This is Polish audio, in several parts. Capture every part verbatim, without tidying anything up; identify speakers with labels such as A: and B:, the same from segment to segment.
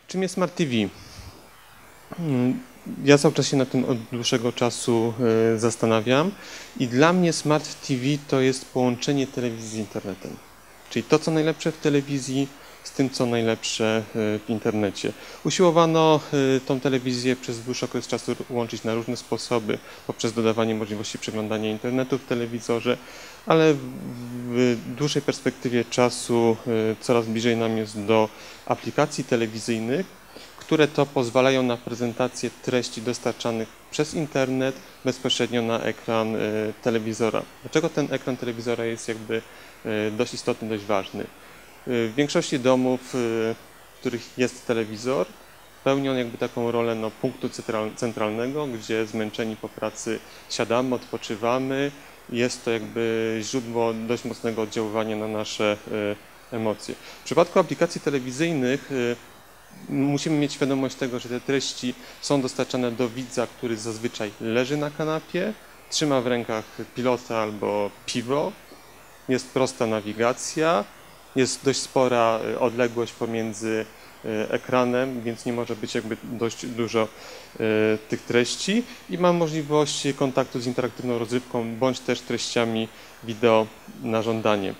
A: Czym jest Smart T V? Ja cały czas się nad tym od dłuższego czasu zastanawiam i dla mnie Smart T V to jest połączenie telewizji z internetem. Czyli to, co najlepsze w telewizji, z tym, co najlepsze w internecie. Usiłowano tą telewizję przez dłuższy okres czasu łączyć na różne sposoby, poprzez dodawanie możliwości przeglądania internetu w telewizorze, ale w dłuższej perspektywie czasu coraz bliżej nam jest do aplikacji telewizyjnych, które to pozwalają na prezentację treści dostarczanych przez internet bezpośrednio na ekran telewizora. Dlaczego ten ekran telewizora jest jakby dość istotny, dość ważny? W większości domów, w których jest telewizor, pełni on jakby taką rolę no, punktu centralnego, gdzie zmęczeni po pracy siadamy, odpoczywamy. Jest to jakby źródło dość mocnego oddziaływania na nasze emocje. W przypadku aplikacji telewizyjnych musimy mieć świadomość tego, że te treści są dostarczane do widza, który zazwyczaj leży na kanapie, trzyma w rękach pilota albo piwo, jest prosta nawigacja, jest dość spora odległość pomiędzy ekranem, więc nie może być jakby dość dużo tych treści i ma możliwość kontaktu z interaktywną rozrywką bądź też treściami wideo na żądanie.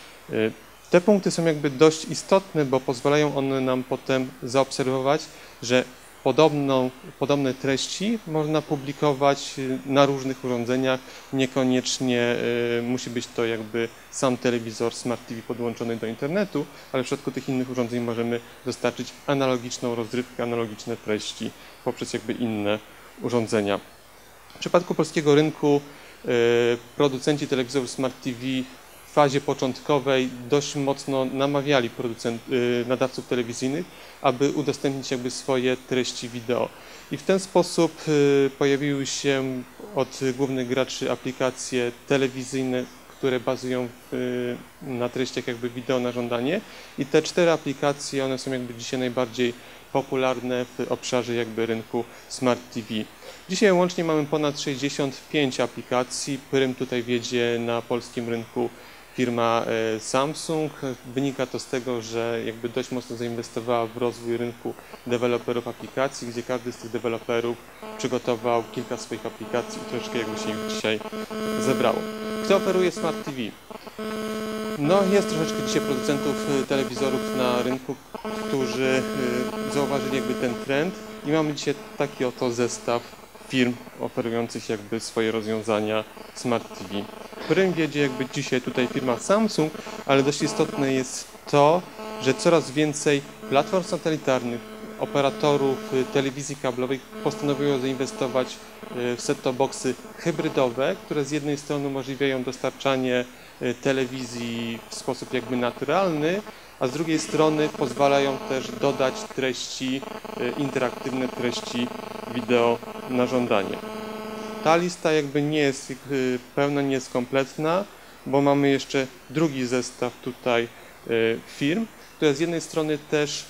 A: Te punkty są jakby dość istotne, bo pozwalają one nam potem zaobserwować, że podobną, podobne treści można publikować na różnych urządzeniach, niekoniecznie y, musi być to jakby sam telewizor Smart T V podłączony do internetu, ale w przypadku tych innych urządzeń możemy dostarczyć analogiczną rozrywkę, analogiczne treści poprzez jakby inne urządzenia. W przypadku polskiego rynku y, producenci telewizorów Smart T V w fazie początkowej dość mocno namawiali producent, nadawców telewizyjnych, aby udostępnić jakby swoje treści wideo. I w ten sposób pojawiły się od głównych graczy aplikacje telewizyjne, które bazują w, na treściach jakby wideo na żądanie. I te cztery aplikacje, one są jakby dzisiaj najbardziej popularne w obszarze jakby rynku Smart T V. Dzisiaj łącznie mamy ponad sześćdziesiąt pięć aplikacji, prym tutaj wiedzie na polskim rynku firma Samsung. Wynika to z tego, że jakby dość mocno zainwestowała w rozwój rynku deweloperów aplikacji, gdzie każdy z tych deweloperów przygotował kilka swoich aplikacji i troszeczkę jakby się ich dzisiaj zebrało. Kto operuje Smart T V? No jest troszeczkę dzisiaj producentów telewizorów na rynku, którzy zauważyli jakby ten trend i mamy dzisiaj taki oto zestaw firm oferujących jakby swoje rozwiązania Smart T V. Prym wiedzie jakby dzisiaj tutaj firma Samsung, ale dość istotne jest to, że coraz więcej platform satelitarnych, operatorów telewizji kablowej postanowiło zainwestować w set-top boxy hybrydowe, które z jednej strony umożliwiają dostarczanie telewizji w sposób jakby naturalny, a z drugiej strony pozwalają też dodać treści interaktywne, treści wideo na żądanie. Ta lista jakby nie jest pełna, nie jest kompletna, bo mamy jeszcze drugi zestaw tutaj firm, które z jednej strony też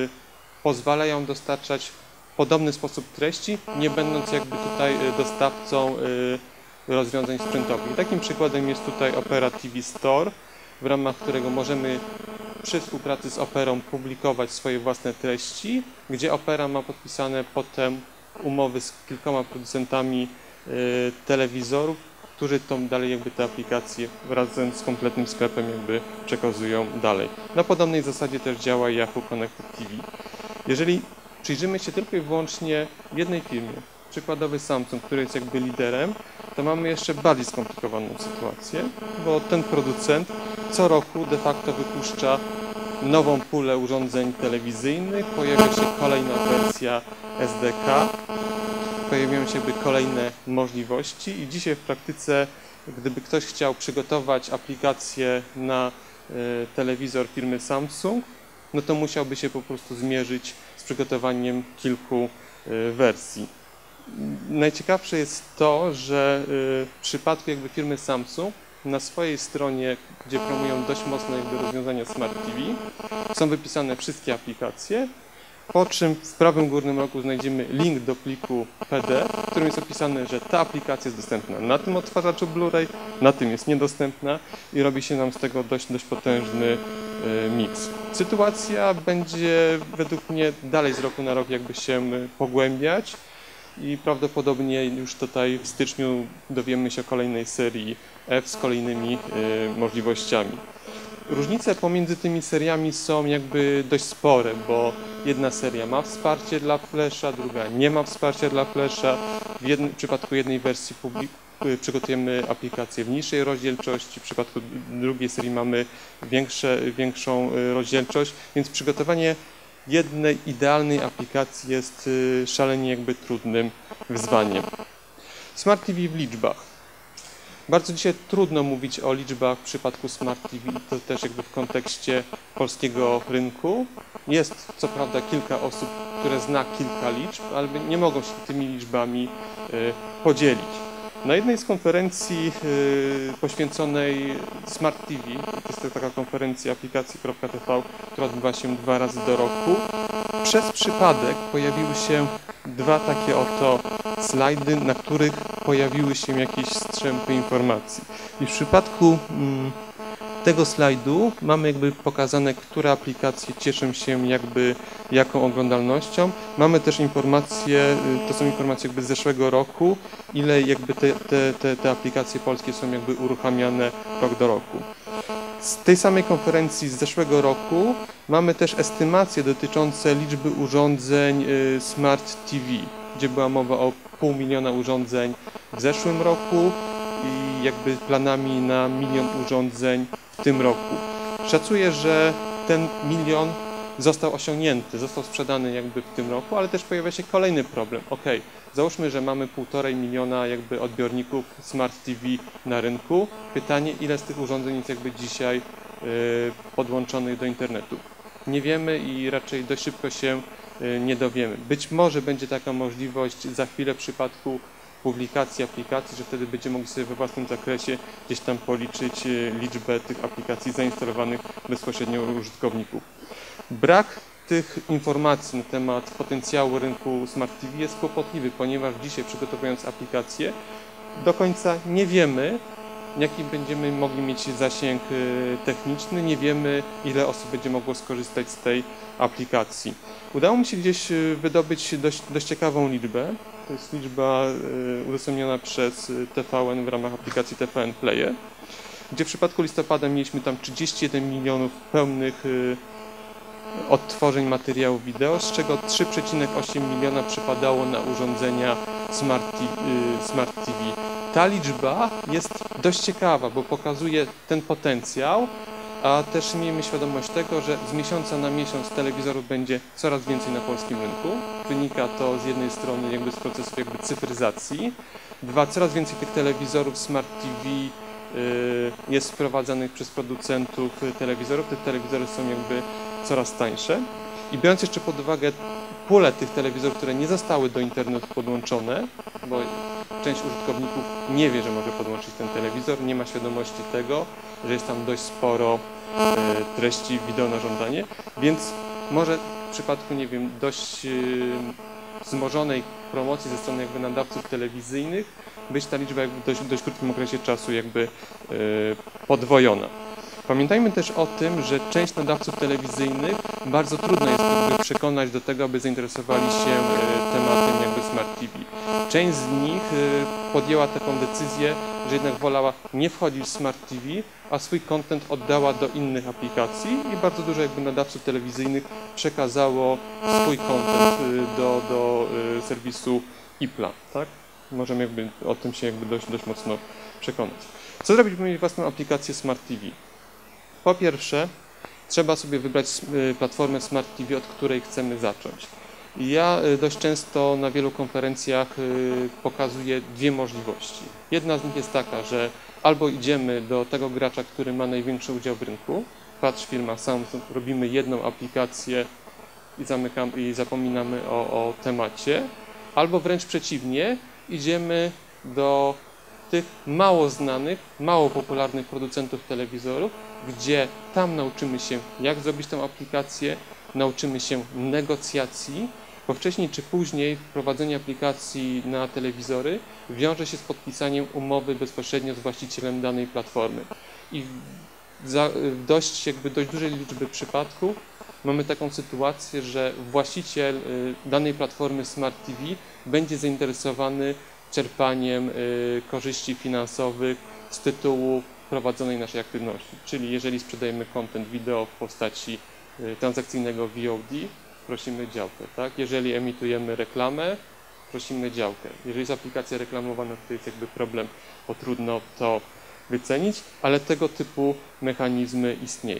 A: pozwalają dostarczać w podobny sposób treści, nie będąc jakby tutaj dostawcą rozwiązań sprzętowych. I takim przykładem jest tutaj Opera T V Store, w ramach którego możemy przy współpracy z Operą publikować swoje własne treści, gdzie Opera ma podpisane potem umowy z kilkoma producentami y, telewizorów, którzy tą dalej jakby te aplikacje razem z kompletnym sklepem jakby przekazują dalej. Na podobnej zasadzie też działa Yahoo Connected T V. Jeżeli przyjrzymy się tylko i wyłącznie jednej firmie, przykładowy Samsung, który jest jakby liderem, to mamy jeszcze bardziej skomplikowaną sytuację, bo ten producent co roku de facto wypuszcza nową pulę urządzeń telewizyjnych, pojawia się kolejna wersja S D K, pojawiają się jakby kolejne możliwości i dzisiaj w praktyce, gdyby ktoś chciał przygotować aplikację na y, telewizor firmy Samsung, no to musiałby się po prostu zmierzyć z przygotowaniem kilku y, wersji. Najciekawsze jest to, że w przypadku jakby firmy Samsung na swojej stronie, gdzie promują dość mocno jakby rozwiązania Smart T V, są wypisane wszystkie aplikacje, po czym w prawym górnym rogu znajdziemy link do pliku P D F, w którym jest opisane, że ta aplikacja jest dostępna na tym odtwarzaczu Blu-ray, na tym jest niedostępna i robi się nam z tego dość, dość potężny miks. Sytuacja będzie według mnie dalej z roku na rok jakby się pogłębiać i prawdopodobnie już tutaj w styczniu dowiemy się o kolejnej serii F z kolejnymi możliwościami. Różnice pomiędzy tymi seriami są jakby dość spore, bo jedna seria ma wsparcie dla Flasha, druga nie ma wsparcia dla Flasha. W, jednym, w przypadku jednej wersji przygotujemy aplikację w niższej rozdzielczości, w przypadku drugiej serii mamy większe, większą rozdzielczość, więc przygotowanie jednej idealnej aplikacji jest szalenie jakby trudnym wyzwaniem. Smart T V w liczbach. Bardzo dzisiaj trudno mówić o liczbach w przypadku Smart T V, to też jakby w kontekście polskiego rynku. Jest co prawda kilka osób, które zna kilka liczb, ale nie mogą się tymi liczbami podzielić. Na jednej z konferencji poświęconej Smart T V, to jest taka konferencja aplikacji kropka t v, która odbywa się dwa razy do roku, przez przypadek pojawiły się dwa takie oto slajdy, na których pojawiły się jakieś strzępy informacji. I w przypadku mm, tego slajdu mamy jakby pokazane, które aplikacje cieszą się jakby jaką oglądalnością. Mamy też informacje, to są informacje jakby z zeszłego roku, ile jakby te, te, te, te aplikacje polskie są jakby uruchamiane rok do roku. Z tej samej konferencji z zeszłego roku mamy też estymacje dotyczące liczby urządzeń Smart T V, gdzie była mowa o pół miliona urządzeń w zeszłym roku i jakby planami na milion urządzeń w tym roku. Szacuję, że ten milion został osiągnięty, został sprzedany jakby w tym roku, ale też pojawia się kolejny problem. Ok, załóżmy, że mamy półtorej miliona jakby odbiorników Smart T V na rynku. Pytanie, ile z tych urządzeń jest jakby dzisiaj yy, podłączonych do internetu. Nie wiemy i raczej dość szybko się yy, nie dowiemy. Być może będzie taka możliwość za chwilę w przypadku publikacji aplikacji, że wtedy będziemy mogli sobie we własnym zakresie gdzieś tam policzyć yy, liczbę tych aplikacji zainstalowanych bezpośrednio u użytkowników. Brak tych informacji na temat potencjału rynku Smart T V jest kłopotliwy, ponieważ dzisiaj przygotowując aplikację do końca nie wiemy, jaki będziemy mogli mieć zasięg techniczny, nie wiemy, ile osób będzie mogło skorzystać z tej aplikacji. Udało mi się gdzieś wydobyć dość, dość ciekawą liczbę. To jest liczba udostępniona przez T V N w ramach aplikacji T V N Player, gdzie w przypadku listopada mieliśmy tam trzydzieści jeden milionów pełnych odtworzeń materiału wideo, z czego trzy przecinek osiem miliona przypadało na urządzenia Smart T V, Smart T V. Ta liczba jest dość ciekawa, bo pokazuje ten potencjał, a też miejmy świadomość tego, że z miesiąca na miesiąc telewizorów będzie coraz więcej na polskim rynku. Wynika to z jednej strony jakby z procesu jakby cyfryzacji. Dwa, coraz więcej tych telewizorów Smart T V jest wprowadzanych przez producentów telewizorów. Te telewizory są jakby coraz tańsze. I biorąc jeszcze pod uwagę pulę tych telewizorów, które nie zostały do internetu podłączone, bo część użytkowników nie wie, że może podłączyć ten telewizor, nie ma świadomości tego, że jest tam dość sporo treści wideo na żądanie, więc może w przypadku, nie wiem, dość wzmożonej promocji ze strony jakby nadawców telewizyjnych być ta liczba jakby w dość, dość krótkim okresie czasu jakby podwojona. Pamiętajmy też o tym, że część nadawców telewizyjnych bardzo trudno jest jakby przekonać do tego, aby zainteresowali się tematem jakby Smart T V. Część z nich podjęła taką decyzję, że jednak wolała nie wchodzić w Smart T V, a swój content oddała do innych aplikacji i bardzo dużo jakby nadawców telewizyjnych przekazało swój content do, do serwisu I P L A, tak? Możemy jakby o tym się jakby dość, dość mocno przekonać. Co zrobić, by mieć własną aplikację Smart T V? Po pierwsze, trzeba sobie wybrać platformę Smart T V, od której chcemy zacząć. Ja dość często na wielu konferencjach pokazuję dwie możliwości. Jedna z nich jest taka, że albo idziemy do tego gracza, który ma największy udział w rynku, patrz firma Samsung, robimy jedną aplikację i, zamykamy, i zapominamy o, o temacie, albo wręcz przeciwnie, idziemy do tych mało znanych, mało popularnych producentów telewizorów, gdzie tam nauczymy się, jak zrobić tę aplikację, nauczymy się negocjacji, bo wcześniej czy później wprowadzenie aplikacji na telewizory wiąże się z podpisaniem umowy bezpośrednio z właścicielem danej platformy. I za, w dość, jakby dość dużej liczby przypadków mamy taką sytuację, że właściciel danej platformy Smart T V będzie zainteresowany czerpaniem korzyści finansowych z tytułu prowadzonej naszej aktywności. Czyli jeżeli sprzedajemy content wideo w postaci transakcyjnego V O D, prosimy działkę, tak? Jeżeli emitujemy reklamę, prosimy działkę. Jeżeli jest aplikacja reklamowana, to jest jakby problem, bo trudno to wycenić, ale tego typu mechanizmy istnieją.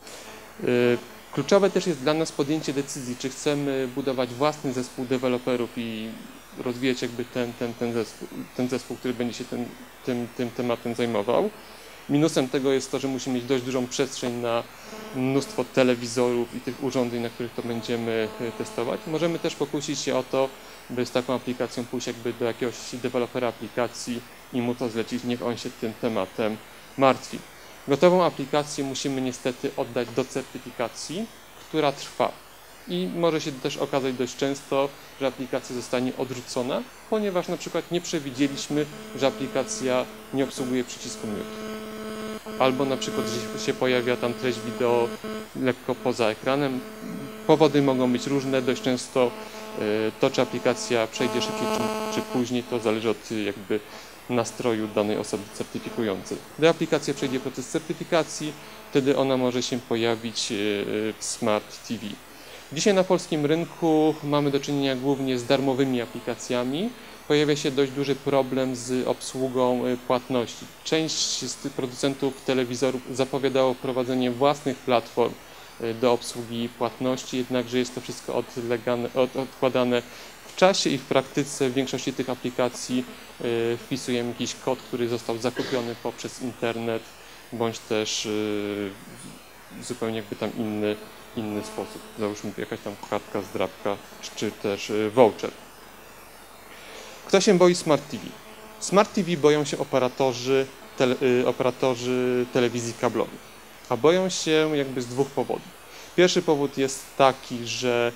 A: Kluczowe też jest dla nas podjęcie decyzji, czy chcemy budować własny zespół deweloperów i rozwijać jakby ten, ten, ten, zespół, ten zespół, który będzie się tym, tym, tym tematem zajmował. Minusem tego jest to, że musimy mieć dość dużą przestrzeń na mnóstwo telewizorów i tych urządzeń, na których to będziemy testować. Możemy też pokusić się o to, by z taką aplikacją pójść jakby do jakiegoś dewelopera aplikacji i mu to zlecić, niech on się tym tematem martwi. Gotową aplikację musimy niestety oddać do certyfikacji, która trwa. I może się też okazać dość często, że aplikacja zostanie odrzucona, ponieważ na przykład nie przewidzieliśmy, że aplikacja nie obsługuje przycisku mute. Albo na przykład, że się pojawia tam treść wideo lekko poza ekranem. Powody mogą być różne, dość często to, czy aplikacja przejdzie szybciej czy, czy później, to zależy od jakby nastroju danej osoby certyfikującej. Gdy aplikacja przejdzie proces certyfikacji, wtedy ona może się pojawić w Smart T V. Dzisiaj na polskim rynku mamy do czynienia głównie z darmowymi aplikacjami. Pojawia się dość duży problem z obsługą płatności. Część z tych producentów telewizorów zapowiadało wprowadzenie własnych platform do obsługi płatności, jednakże jest to wszystko odlegane, od, odkładane w czasie i w praktyce w większości tych aplikacji y, wpisujemy jakiś kod, który został zakupiony poprzez internet, bądź też y, zupełnie jakby tam inny, inny sposób. Załóżmy jakaś tam kartka, zdrabka, czy też y, voucher. Kto się boi Smart T V? Smart T V boją się operatorzy, tele, y, operatorzy telewizji kablowej, a boją się jakby z dwóch powodów. Pierwszy powód jest taki, że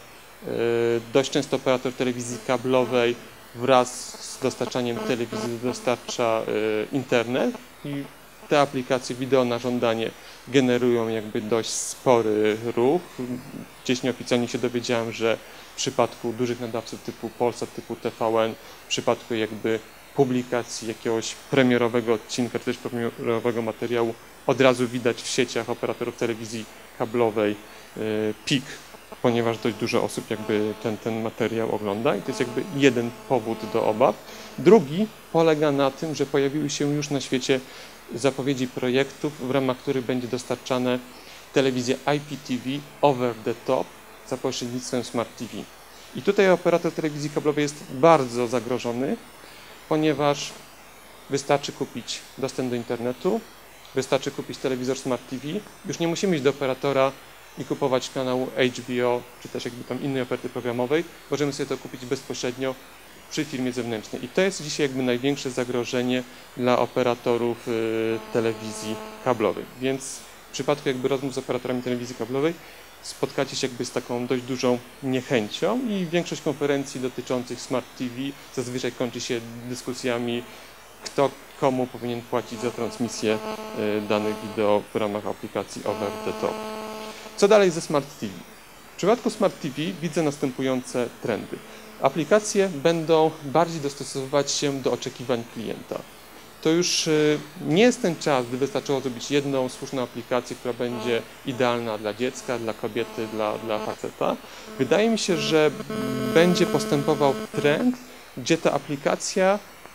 A: dość często operator telewizji kablowej wraz z dostarczaniem telewizji dostarcza internet i te aplikacje wideo na żądanie generują jakby dość spory ruch. Gdzieś nieoficjalnie się dowiedziałem, że w przypadku dużych nadawców typu Polsat, typu T V N, w przypadku jakby publikacji jakiegoś premierowego odcinka, czy też premierowego materiału, od razu widać w sieciach operatorów telewizji kablowej pik, ponieważ dość dużo osób jakby ten, ten materiał ogląda i to jest jakby jeden powód do obaw. Drugi polega na tym, że pojawiły się już na świecie zapowiedzi projektów, w ramach których będzie dostarczane telewizja I P T V over the top za pośrednictwem Smart T V. I tutaj operator telewizji kablowej jest bardzo zagrożony, ponieważ wystarczy kupić dostęp do internetu, wystarczy kupić telewizor Smart T V, już nie musimy iść do operatora i kupować kanału H B O, czy też jakby tam innej oferty programowej, możemy sobie to kupić bezpośrednio przy firmie zewnętrznej. I to jest dzisiaj jakby największe zagrożenie dla operatorów y, telewizji kablowej. Więc w przypadku jakby rozmów z operatorami telewizji kablowej spotkacie się jakby z taką dość dużą niechęcią i większość konferencji dotyczących Smart T V zazwyczaj kończy się dyskusjami, kto komu powinien płacić za transmisję y, danych wideo w ramach aplikacji over the top. Co dalej ze Smart T V? W przypadku Smart T V widzę następujące trendy. Aplikacje będą bardziej dostosowywać się do oczekiwań klienta. To już nie jest ten czas, gdy wystarczyło zrobić jedną słuszną aplikację, która będzie idealna dla dziecka, dla kobiety, dla, dla faceta. Wydaje mi się, że będzie postępował trend, gdzie ta aplikacja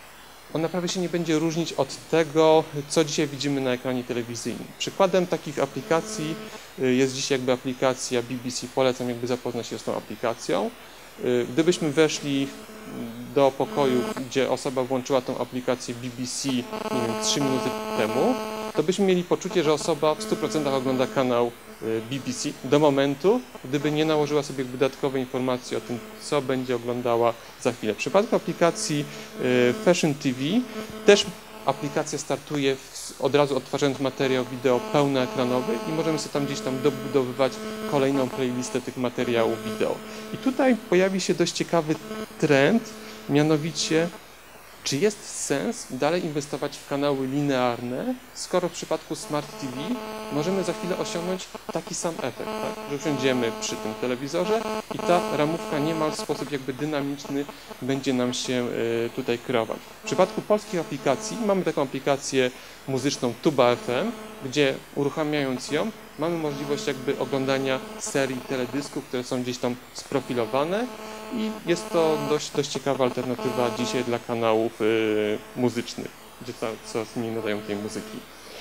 A: ona prawie się nie będzie różnić od tego, co dzisiaj widzimy na ekranie telewizyjnym. Przykładem takich aplikacji jest dzisiaj jakby aplikacja B B C. Polecam jakby zapoznać się z tą aplikacją. Gdybyśmy weszli do pokoju, gdzie osoba włączyła tą aplikację B B C, nie wiem, trzy minuty temu, to byśmy mieli poczucie, że osoba w stu procentach ogląda kanał B B C do momentu, gdyby nie nałożyła sobie dodatkowe informacje o tym, co będzie oglądała za chwilę. W przypadku aplikacji Fashion T V też aplikacja startuje od razu odtwarzając materiał wideo pełnoekranowy i możemy sobie tam gdzieś tam dobudowywać kolejną playlistę tych materiałów wideo. I tutaj pojawi się dość ciekawy trend, mianowicie Czy jest sens dalej inwestować w kanały linearne, skoro w przypadku Smart T V możemy za chwilę osiągnąć taki sam efekt, tak? Że usiądziemy przy tym telewizorze i ta ramówka niemal w sposób jakby dynamiczny będzie nam się tutaj kreować. W przypadku polskich aplikacji mamy taką aplikację muzyczną Tuba F M, gdzie uruchamiając ją mamy możliwość jakby oglądania serii teledysków, które są gdzieś tam sprofilowane i jest to dość, dość ciekawa alternatywa dzisiaj dla kanałów y, muzycznych, gdzie ta, coraz mniej nadają tej muzyki.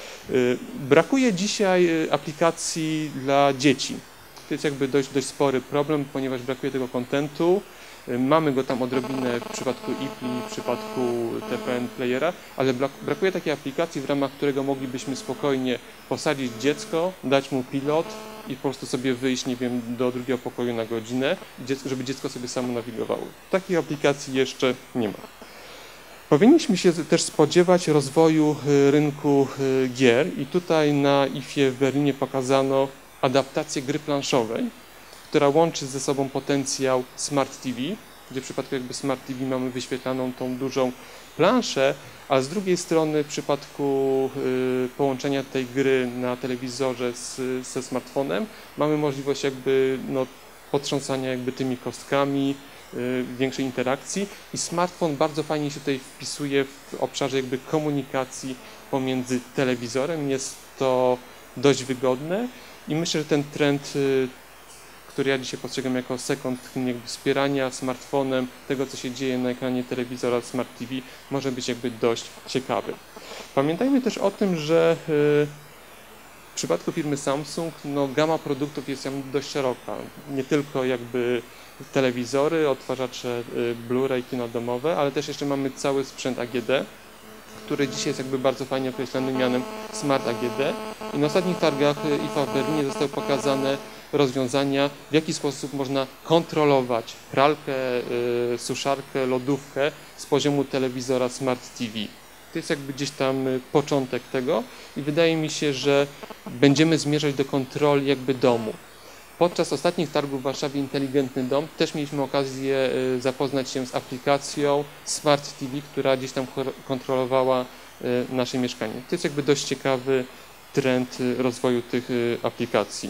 A: Y, brakuje dzisiaj aplikacji dla dzieci. To jest jakby dość, dość spory problem, ponieważ brakuje tego kontentu. Mamy go tam odrobinę w przypadku I P L I, w przypadku T P N Playera, ale brakuje takiej aplikacji, w ramach którego moglibyśmy spokojnie posadzić dziecko, dać mu pilot i po prostu sobie wyjść, nie wiem, do drugiego pokoju na godzinę, żeby dziecko sobie samo nawigowało. Takiej aplikacji jeszcze nie ma. Powinniśmy się też spodziewać rozwoju rynku gier i tutaj na I F ie w Berlinie pokazano adaptację gry planszowej, która łączy ze sobą potencjał Smart T V, gdzie w przypadku jakby Smart T V mamy wyświetlaną tą dużą planszę, a z drugiej strony w przypadku y, połączenia tej gry na telewizorze z, ze smartfonem mamy możliwość jakby no, potrząsania jakby tymi kostkami, y, większej interakcji i smartfon bardzo fajnie się tutaj wpisuje w obszarze jakby komunikacji pomiędzy telewizorem. Jest to dość wygodne i myślę, że ten trend y, który ja dzisiaj postrzegam jako second jakby wspierania smartfonem tego, co się dzieje na ekranie telewizora Smart T V, może być jakby dość ciekawy. Pamiętajmy też o tym, że w przypadku firmy Samsung no, gama produktów jest dość szeroka. Nie tylko jakby telewizory, odtwarzacze Blu-ray, kino domowe, ale też jeszcze mamy cały sprzęt A G D, który dzisiaj jest jakby bardzo fajnie określony mianem Smart A G D. I na ostatnich targach I F A w Berlinie zostały pokazane rozwiązania, w jaki sposób można kontrolować pralkę, y, suszarkę, lodówkę z poziomu telewizora Smart T V. To jest jakby gdzieś tam początek tego i wydaje mi się, że będziemy zmierzać do kontroli jakby domu. Podczas ostatnich targów w Warszawie Inteligentny Dom też mieliśmy okazję zapoznać się z aplikacją Smart T V, która gdzieś tam kontrolowała nasze mieszkanie. To jest jakby dość ciekawy trend rozwoju tych aplikacji.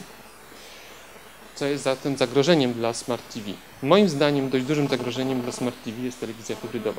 A: Co jest zatem zagrożeniem dla Smart T V? Moim zdaniem dość dużym zagrożeniem dla Smart T V jest telewizja hybrydowa.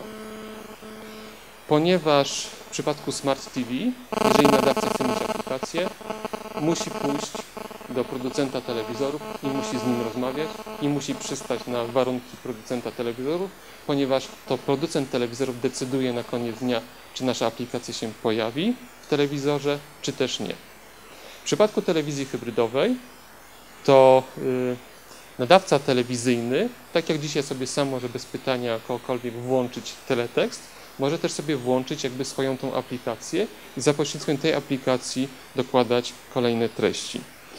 A: Ponieważ w przypadku Smart T V, jeżeli nadawca chce mieć aplikację, musi pójść do producenta telewizorów i musi z nim rozmawiać i musi przystać na warunki producenta telewizorów, ponieważ to producent telewizorów decyduje na koniec dnia, czy nasza aplikacja się pojawi w telewizorze, czy też nie. W przypadku telewizji hybrydowej to yy, nadawca telewizyjny, tak jak dzisiaj sobie sam może bez pytania kogokolwiek włączyć teletekst, może też sobie włączyć jakby swoją tą aplikację i za pośrednictwem tej aplikacji dokładać kolejne treści.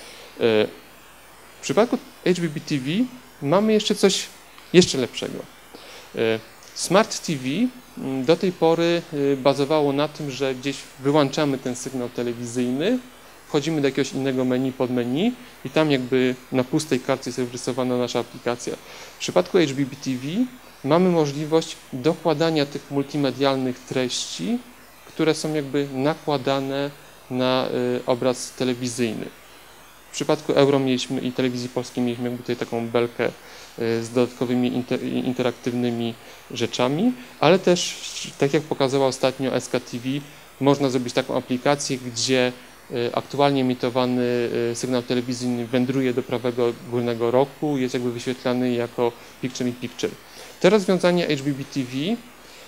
A: W przypadku H B B T V mamy jeszcze coś jeszcze lepszego. Smart T V do tej pory bazowało na tym, że gdzieś wyłączamy ten sygnał telewizyjny, wchodzimy do jakiegoś innego menu, podmenu i tam jakby na pustej kartce jest wyrysowana nasza aplikacja. W przypadku H B B T V mamy możliwość dokładania tych multimedialnych treści, które są jakby nakładane na obraz telewizyjny. W przypadku Euro mieliśmy i Telewizji Polskiej mieliśmy jakby tutaj taką belkę z dodatkowymi inter, interaktywnymi rzeczami, ale też, tak jak pokazała ostatnio S K T V, można zrobić taką aplikację, gdzie aktualnie emitowany sygnał telewizyjny wędruje do prawego górnego rogu, jest jakby wyświetlany jako picture in picture. Te rozwiązania H B B T V,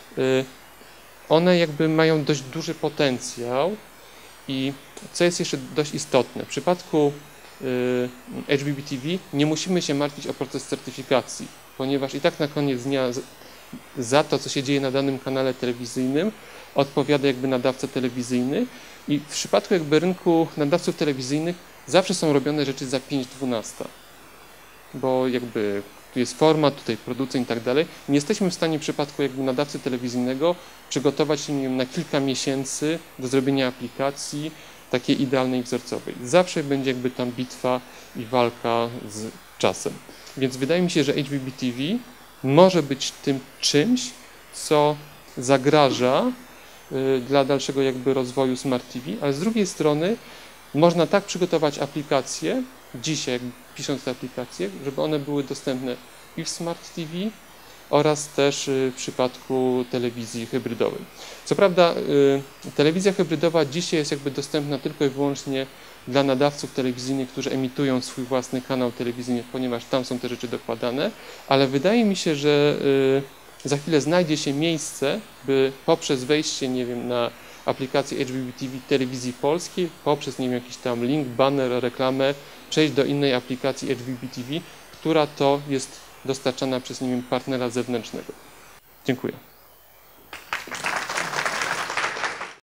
A: one jakby mają dość duży potencjał i co jest jeszcze dość istotne, w przypadku H B B T V nie musimy się martwić o proces certyfikacji, ponieważ i tak na koniec dnia za to, co się dzieje na danym kanale telewizyjnym, odpowiada jakby nadawca telewizyjny i w przypadku jakby rynku nadawców telewizyjnych zawsze są robione rzeczy za pięć dwanaście, bo jakby tu jest format, tutaj producent i tak dalej. Nie jesteśmy w stanie w przypadku jakby nadawcy telewizyjnego przygotować się nie wiem, na kilka miesięcy do zrobienia aplikacji takiej idealnej, wzorcowej. Zawsze będzie jakby tam bitwa i walka z czasem. Więc wydaje mi się, że H B B T V może być tym czymś, co zagraża y, dla dalszego jakby rozwoju Smart T V, ale z drugiej strony można tak przygotować aplikacje, dzisiaj jak pisząc te aplikacje, żeby one były dostępne i w Smart T V oraz też y, w przypadku telewizji hybrydowej. Co prawda y, telewizja hybrydowa dzisiaj jest jakby dostępna tylko i wyłącznie dla nadawców telewizyjnych, którzy emitują swój własny kanał telewizyjny, ponieważ tam są te rzeczy dokładane, ale wydaje mi się, że y, za chwilę znajdzie się miejsce, by poprzez wejście, nie wiem, na aplikację H B B T V telewizji polskiej, poprzez, nie wiem, jakiś tam link, banner, reklamę, przejść do innej aplikacji H B B T V, która to jest dostarczana przez, nie wiem, partnera zewnętrznego. Dziękuję.